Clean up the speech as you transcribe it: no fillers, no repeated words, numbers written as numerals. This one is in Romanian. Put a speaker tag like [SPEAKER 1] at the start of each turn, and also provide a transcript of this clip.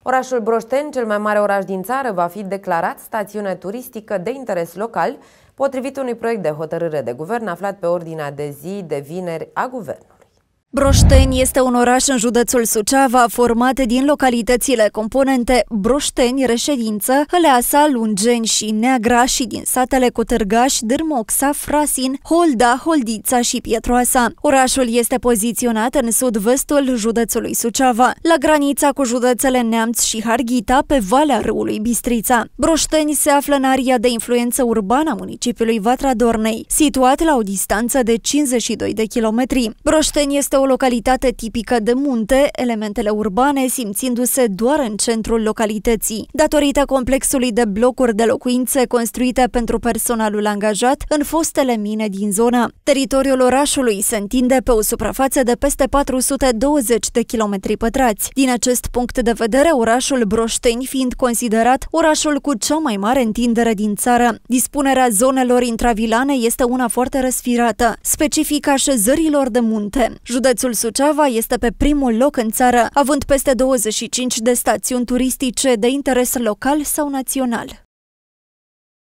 [SPEAKER 1] Orașul Broșteni, cel mai mare oraș din țară, va fi declarat stațiune turistică de interes local, potrivit unui proiect de hotărâre de guvern aflat pe ordinea de zi de vineri a guvernului.
[SPEAKER 2] Broșteni este un oraș în județul Suceava format din localitățile componente Broșteni, Reședință, Hăleasa, Lungeni și Neagra și din satele Cotârgaș, Dârmoxa, Frasin, Holda, Holdița și Pietroasa. Orașul este poziționat în sud-vestul județului Suceava, la granița cu județele Neamț și Harghita, pe valea râului Bistrița. Broșteni se află în aria de influență urbană a municipiului Vatra Dornei, situat la o distanță de 52 de kilometri. Broșteni este o localitate tipică de munte, elementele urbane simțindu-se doar în centrul localității, datorită complexului de blocuri de locuințe construite pentru personalul angajat în fostele mine din zonă. Teritoriul orașului se întinde pe o suprafață de peste 420 de kilometri pătrați. Din acest punct de vedere, orașul Broșteni fiind considerat orașul cu cea mai mare întindere din țară. Dispunerea zonelor intravilane este una foarte răsfirată, specifică așezărilor de munte. Județul Suceava este pe primul loc în țară, având peste 25 de stațiuni turistice de interes local sau național.